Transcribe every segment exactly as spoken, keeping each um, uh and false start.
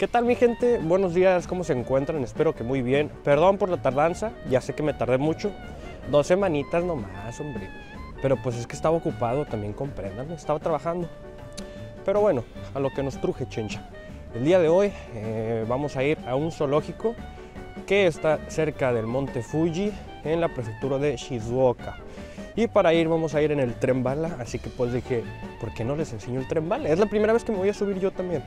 ¿Qué tal mi gente? Buenos días, ¿cómo se encuentran? Espero que muy bien. Perdón por la tardanza, ya sé que me tardé mucho. Dos semanitas nomás, hombre. Pero pues es que estaba ocupado, también comprendan, estaba trabajando. Pero bueno, a lo que nos truje, chencha. El día de hoy eh, vamos a ir a un zoológico que está cerca del monte Fuji en la prefectura de Shizuoka. Y para ir vamos a ir en el tren bala, así que pues dije, ¿por qué no les enseño el tren bala? Es la primera vez que me voy a subir yo también.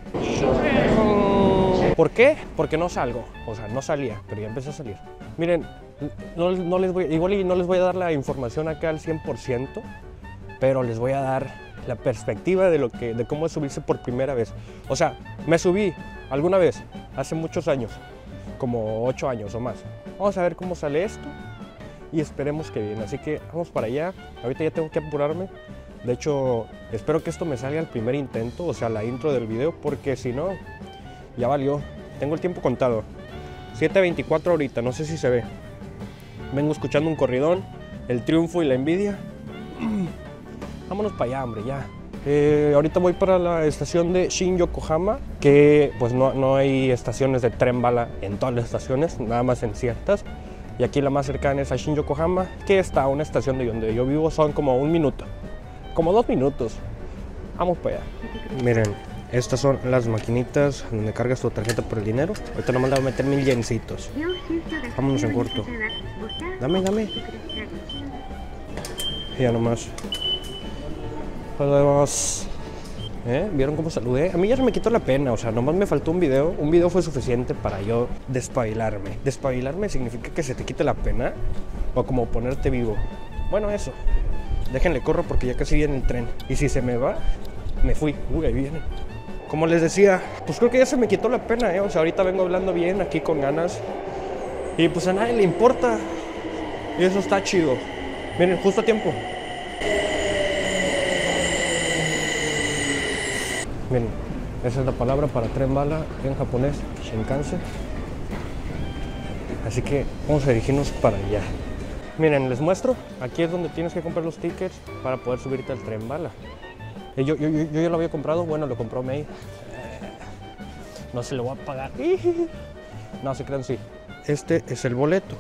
¿Por qué? Porque no salgo, o sea, no salía, pero ya empecé a salir. Miren, no, no les voy, igual y no les voy a dar la información acá al cien por ciento, pero les voy a dar la perspectiva de, lo que, de cómo es subirse por primera vez. O sea, me subí alguna vez, hace muchos años, como ocho años o más. Vamos a ver cómo sale esto y esperemos que bien. Así que vamos para allá. Ahorita ya tengo que apurarme. De hecho, espero que esto me salga al primer intento, o sea, la intro del video, porque si no, ya valió. Tengo el tiempo contado. siete veinticuatro ahorita, no sé si se ve. Vengo escuchando un corridón, el triunfo y la envidia. Vámonos para allá, hombre, ya. Eh, ahorita voy para la estación de Shin Yokohama, que pues no, no hay estaciones de tren bala en todas las estaciones, nada más en ciertas. Y aquí la más cercana es a Shin Yokohama, que está a una estación de donde yo vivo, son como un minuto, como dos minutos. Vamos para allá. Miren, estas son las maquinitas donde cargas tu tarjeta por el dinero. Ahorita nomás le voy a meter mil yencitos. Vámonos en corto. Dame, dame. Y ya nomás. Adiós. ¿Eh? ¿Vieron cómo saludé? A mí ya se me quitó la pena, o sea, nomás me faltó un video. Un video fue suficiente para yo despabilarme. Despabilarme significa que se te quite la pena o como ponerte vivo. Bueno, eso. Déjenle corro porque ya casi viene el tren. Y si se me va, me fui. Uy, ahí viene. Como les decía, pues creo que ya se me quitó la pena, ¿eh? O sea, ahorita vengo hablando bien, aquí con ganas. Y pues a nadie le importa. Y eso está chido. Miren, justo a tiempo. Miren, esa es la palabra para tren bala en japonés, Shinkansen. Así que vamos a dirigirnos para allá. Miren, les muestro. Aquí es donde tienes que comprar los tickets para poder subirte al tren bala. Yo, yo, yo, yo ya lo había comprado, bueno, lo compró May. No se lo voy a pagar. No, se crean, sí. Este es el boleto.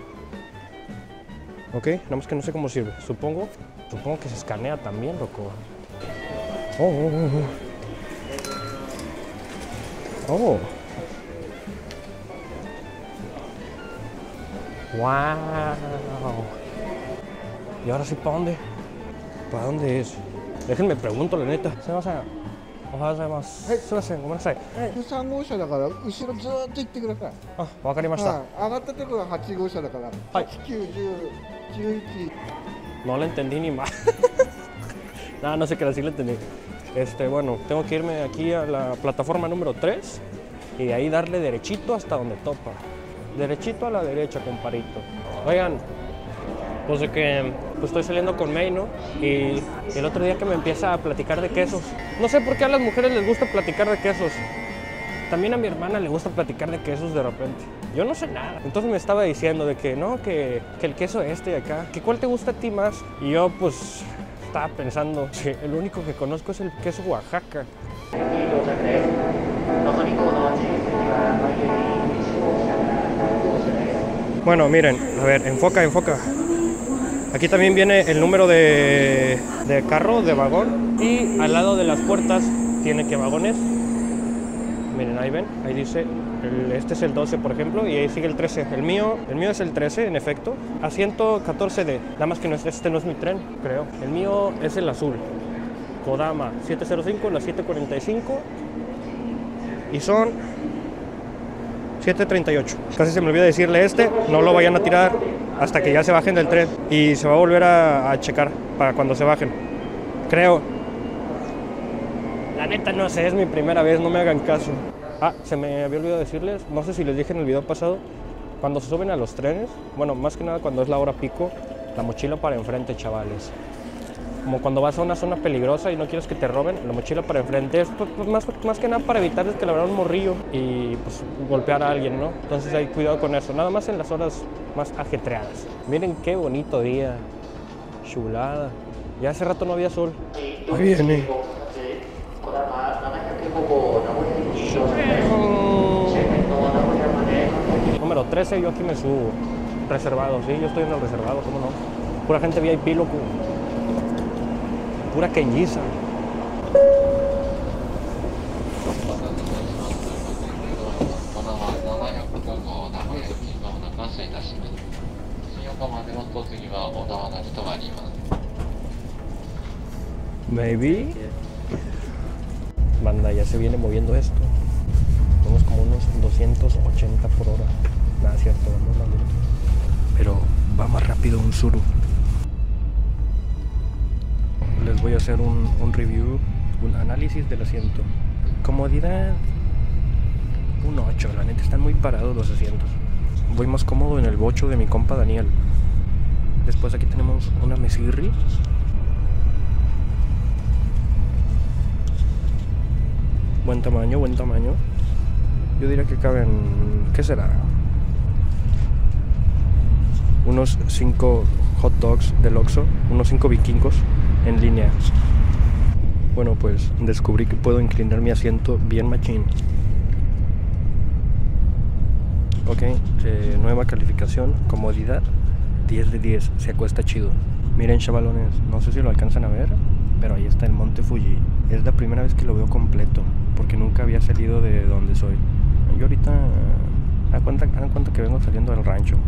Ok, nada más que no sé cómo sirve. Supongo, supongo que se escanea también, loco. Oh, oh, oh, oh. Oh. Wow. ¿Y ahora sí para dónde? ¿Para dónde es? Déjenme pregunto, la neta. Se va a... Ojalá sabemos. Se va a hacer, ¿cómo no sé? さん号車だから後ろずーっと行ってください。 Ah, わかりました。 はい、上がったところがはち号車だから。 はい。 きゅう、じゅう、じゅういち。 No le entendí ni más. Nada, no sé qué decir, le entendí. Este, bueno, tengo que irme aquí a la plataforma número tres y de ahí darle derechito hasta donde topa. Derechito a la derecha, comparito. Oigan, pues de que pues estoy saliendo con May, ¿no? Y el otro día que me empieza a platicar de quesos. No sé por qué a las mujeres les gusta platicar de quesos. También a mi hermana le gusta platicar de quesos de repente. Yo no sé nada. Entonces me estaba diciendo de que no, que, que el queso este y acá, que cuál te gusta a ti más. Y yo pues estaba pensando que el único que conozco es el queso Oaxaca. Bueno, miren, a ver, enfoca, enfoca. Aquí también viene el número de, de carro, de vagón. Y al lado de las puertas tiene que vagones. Miren, ahí ven, ahí dice, el, este es el doce, por ejemplo, y ahí sigue el trece. El mío, el mío es el trece, en efecto. Asiento catorce D, nada más que no es, este no es mi tren, creo. El mío es el azul. Kodama siete cero cinco, la siete cuarenta y cinco. Y son siete treinta y ocho. Casi se me olvida decirle este, no lo vayan a tirar hasta que ya se bajen del tren. Y se va a volver a, a checar para cuando se bajen. Creo. La neta no sé, es mi primera vez, no me hagan caso. Ah, se me había olvidado decirles, no sé si les dije en el video pasado, cuando se suben a los trenes, bueno, más que nada cuando es la hora pico, la mochila para enfrente, chavales. Como cuando vas a una zona peligrosa y no quieres que te roben, la mochila para enfrente es pues, pues, más, más que nada para evitar que le abran un morrillo y pues golpear a alguien, ¿no? Entonces hay cuidado con eso, nada más en las horas más ajetreadas. Miren qué bonito día, chulada. Ya hace rato no había sol. Ahí viene. trece, yo aquí me subo. Reservado, sí, yo estoy en el reservado, ¿cómo no? Pura gente V I P, loco. Pura queñiza. Maybe. Banda, ya se viene moviendo esto. Vamos como unos doscientos ochenta por hora. Nada, es cierto, vamos más lento. Pero va más rápido un Tsuru. Les voy a hacer un, un review, un análisis del asiento. Comodidad, un ocho. La neta están muy parados los asientos. Voy más cómodo en el bocho de mi compa Daniel. Después aquí tenemos una mesirri. Buen tamaño, buen tamaño. Yo diría que caben, ¿qué será? Unos cinco hot dogs del Oxxo, unos cinco vikingos en línea. Bueno, pues descubrí que puedo inclinar mi asiento bien machín. Ok, eh, nueva calificación, comodidad, diez de diez, se acuesta chido. Miren, chavalones, no sé si lo alcanzan a ver, pero ahí está el Monte Fuji. Es la primera vez que lo veo completo, porque nunca había salido de donde soy. Yo ahorita, hagan cuenta, hagan cuenta que vengo saliendo del rancho.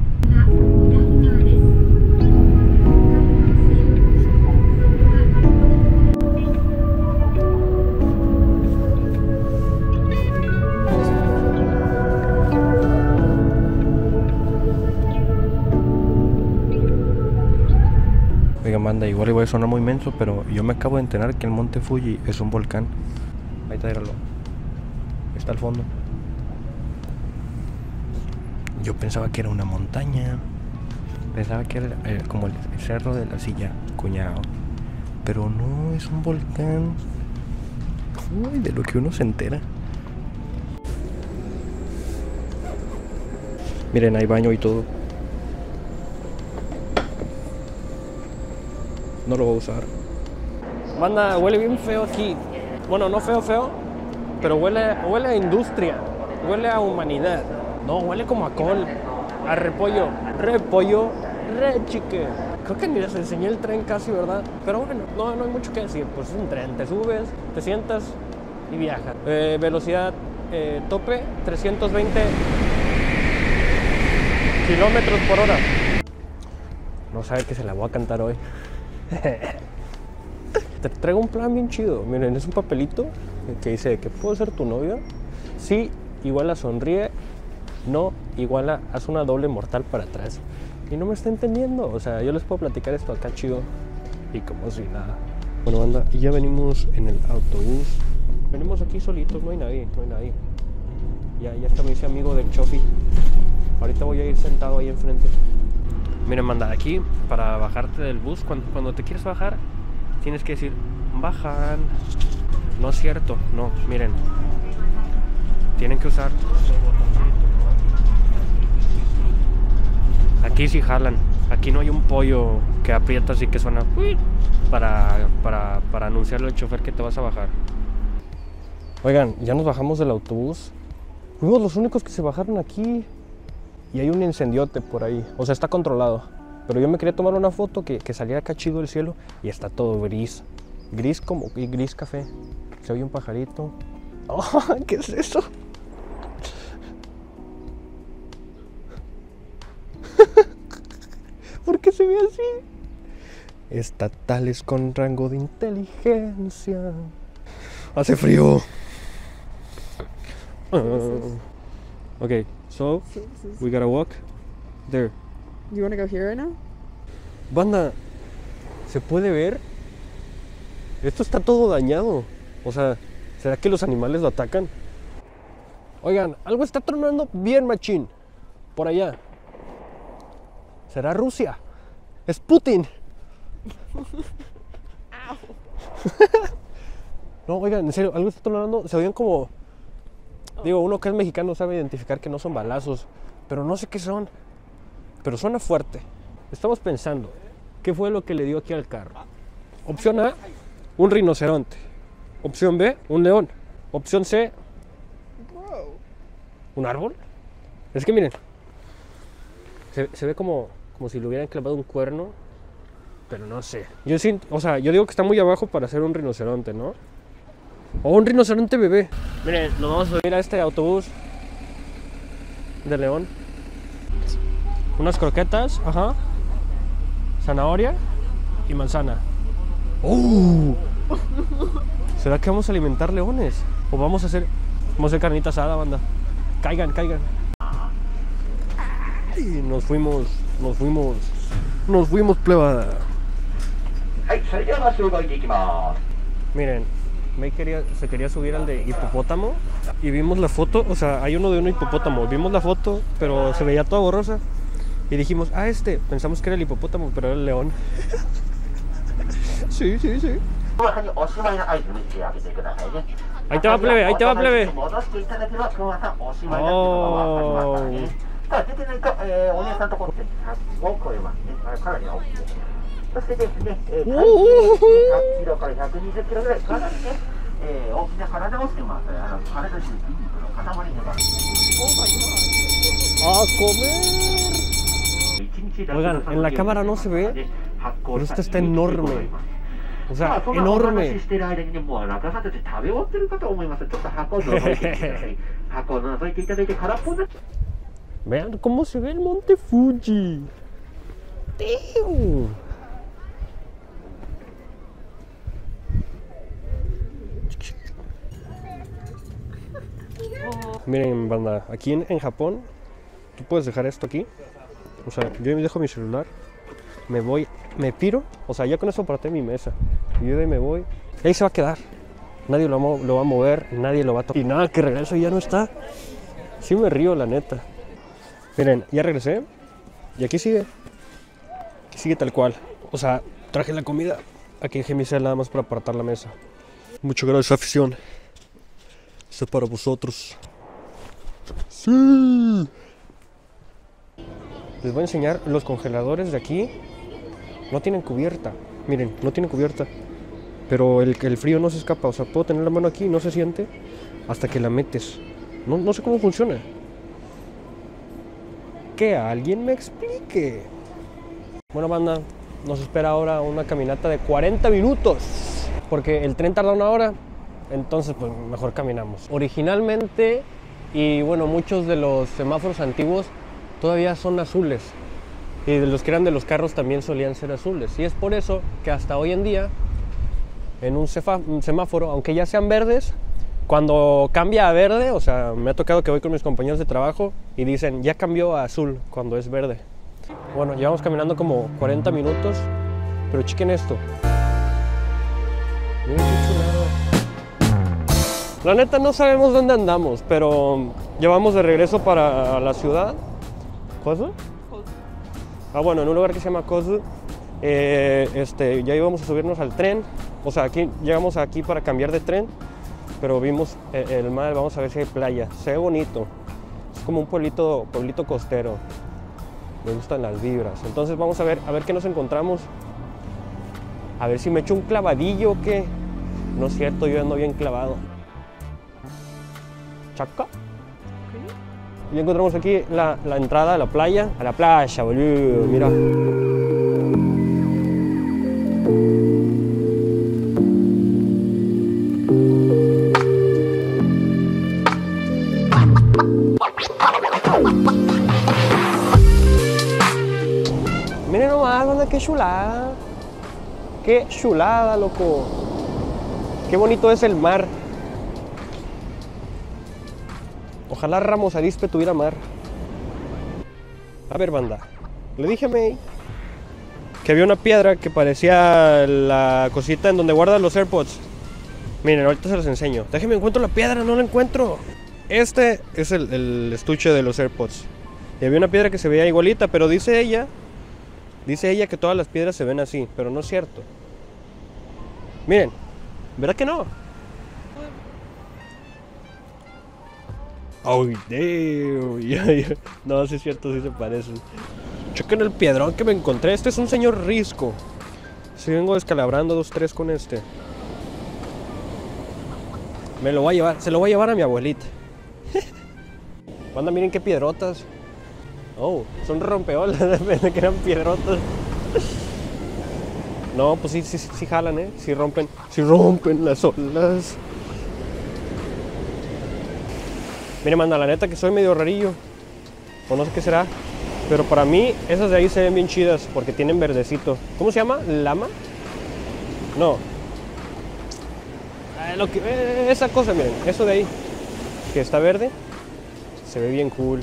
Oigan, banda, igual voy a sonar muy menso, pero yo me acabo de enterar que el Monte Fuji es un volcán. Ahí está, míralo. Está al fondo. Yo pensaba que era una montaña. Pensaba que era eh, como el cerro de la silla, cuñado. Pero no, es un volcán. Uy, de lo que uno se entera. Miren, hay baño y todo. No lo voy a usar. Banda, huele bien feo aquí. Bueno, no feo, feo, pero huele, huele a industria. Huele a humanidad. No, huele como a col, a repollo. Repollo, re chique. Creo que ni les enseñé el tren casi, ¿verdad? Pero bueno, no, no hay mucho que decir. Pues es un tren. Te subes, te sientas y viajas. Eh, velocidad eh, tope, trescientos veinte kilómetros por hora. No sabe que se la voy a cantar hoy. Te traigo un plan bien chido. Miren, es un papelito que dice que puedo ser tu novio. Sí, igual a sonríe. No, igual a haz una doble mortal para atrás. Y no me está entendiendo. O sea, yo les puedo platicar esto acá chido y como si nada. Bueno, anda, y ya venimos en el autobús. Venimos aquí solitos, no hay nadie, no hay nadie. Ya, ya está mi ese amigo del Chofi. Ahorita voy a ir sentado ahí enfrente. Miren, manda, aquí para bajarte del bus, cuando, cuando te quieres bajar, tienes que decir, bajan. No es cierto, no, miren. Tienen que usar. Aquí sí jalan. Aquí no hay un pollo que aprietas y que suena para, para, para anunciarle al chofer que te vas a bajar. Oigan, ya nos bajamos del autobús. Fuimos los únicos que se bajaron aquí. Y hay un incendiote por ahí, o sea, está controlado. Pero yo me quería tomar una foto que, que saliera acá chido el cielo. Y está todo gris. Gris como y gris café. Se oye un pajarito. Oh, ¿qué es eso? ¿Por qué se ve así? Estatales con rango de inteligencia. Hace frío. Uh, ok, so we gotta walk there. You wanna go here right now? Banda, ¿se puede ver? Esto está todo dañado. O sea, ¿será que los animales lo atacan? Oigan, algo está tronando bien machín. Por allá. ¿Será Rusia? ¡Es Putin! No, oigan, en serio, algo está tronando. Se oían como... Digo, uno que es mexicano sabe identificar que no son balazos. Pero no sé qué son. Pero suena fuerte. Estamos pensando, ¿qué fue lo que le dio aquí al carro? Opción A, un rinoceronte. Opción B, un león. Opción C, ¿un árbol? Es que miren, Se, se ve como, como si le hubieran clavado un cuerno, pero no sé. Yo siento, o sea, yo digo que está muy abajo para ser un rinoceronte, ¿no? O un rinoceronte bebé. Miren, nos vamos a subir a este autobús de León. Unas croquetas, ajá. Zanahoria y manzana. ¡Uh! ¿Será que vamos a alimentar leones? ¿O vamos a hacer, vamos a hacer carnita asada, banda? Caigan, caigan. Ay, nos fuimos, nos fuimos, nos fuimos, pleba. Miren, me quería, se quería subir al de hipopótamo y vimos la foto, o sea, hay uno de un hipopótamo. Vimos la foto, pero se veía toda borrosa. Y dijimos, ah, este, pensamos que era el hipopótamo, pero era el león. Sí, sí, sí. Ahí te va, plebe, ahí te va, plebe. Oh. ¡A comer! Oigan, en la cámara no se ve, pero esto está enorme. O sea, enorme. Vean cómo se ve el monte Fuji. ¡Tío! Miren, banda, aquí en, en Japón, tú puedes dejar esto aquí. O sea, yo me dejo mi celular, me voy, me piro, o sea, ya con eso aparté mi mesa. Y yo de ahí me voy, y ahí se va a quedar. Nadie lo, lo va a mover, nadie lo va a tocar. Y nada, que regreso y ya no está. Sí me río, la neta. Miren, ya regresé, y aquí sigue. Aquí sigue tal cual. O sea, traje la comida, aquí dejé mi cel nada más para apartar la mesa. Muchas gracias, afición. Esto es para vosotros. Sí. Les voy a enseñar, los congeladores de aquí no tienen cubierta. Miren, no tienen cubierta. Pero el, el frío no se escapa. O sea, puedo tener la mano aquí y no se siente hasta que la metes. No, no sé cómo funciona. Que alguien me explique. Bueno, banda, nos espera ahora una caminata de cuarenta minutos. Porque el tren tarda una hora. Entonces, pues mejor caminamos. Originalmente, y bueno, muchos de los semáforos antiguos todavía son azules. Y de los que eran de los carros también solían ser azules. Y es por eso que hasta hoy en día, en un, un semáforo, aunque ya sean verdes, cuando cambia a verde, o sea, me ha tocado que voy con mis compañeros de trabajo y dicen, ya cambió a azul cuando es verde. Bueno, llevamos caminando como cuarenta minutos, pero chequen esto. Miren qué chulada. La neta no sabemos dónde andamos, pero llevamos de regreso para la ciudad. ¿Kozu? Ah, bueno, en un lugar que se llama Kozu. Eh, este, ya íbamos a subirnos al tren. O sea, aquí llegamos aquí para cambiar de tren, pero vimos el, el mar. Vamos a ver si hay playa. Se ve bonito. Es como un pueblito, pueblito costero. Me gustan las vibras. Entonces vamos a ver, a ver qué nos encontramos. A ver si me echo un clavadillo o qué. No es cierto, yo ando bien clavado. Chaca. Y encontramos aquí la, la entrada a la playa. A la playa, boludo, mira. Miren nomás, banda, qué chulada. Qué chulada, loco. Qué bonito es el mar. Ojalá Ramos Arizpe tuviera mar. A ver, banda, le dije a May que había una piedra que parecía la cosita en donde guardan los AirPods. Miren, ahorita se los enseño. Déjenme, encuentro la piedra, no la encuentro. Este es el, el estuche de los AirPods. Y había una piedra que se veía igualita, pero dice ella, dice ella que todas las piedras se ven así, pero no es cierto. Miren, ¿verdad que no? Oh, damn. Yeah, yeah. No, sí es cierto, sí se parecen. Chequen el piedrón que me encontré. Este es un señor risco. Si vengo descalabrando dos, tres con este. Me lo voy a llevar, se lo voy a llevar a mi abuelita. Banda, miren qué piedrotas. Oh, son rompeolas, que eran piedrotas. No, pues sí, sí, sí jalan, ¿eh? Sí rompen, sí rompen las olas. Mire, manda, la neta que soy medio rarillo. O no sé qué será. Pero para mí, esas de ahí se ven bien chidas porque tienen verdecito. ¿Cómo se llama? ¿Lama? No. Eh, lo que, eh, esa cosa, miren, eso de ahí, que está verde, se ve bien cool.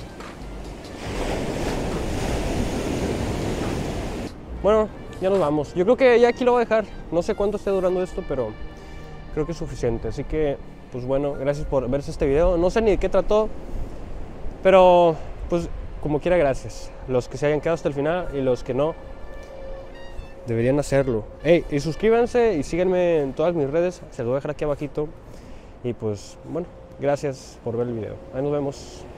Bueno, ya nos vamos. Yo creo que ya aquí lo voy a dejar. No sé cuánto esté durando esto, pero creo que es suficiente. Así que, pues bueno, gracias por verse este video. No sé ni de qué trató, pero pues como quiera, gracias. Los que se hayan quedado hasta el final y los que no, deberían hacerlo. Hey, y suscríbanse y síganme en todas mis redes. Se los voy a dejar aquí abajito. Y pues, bueno, gracias por ver el video. Ahí nos vemos.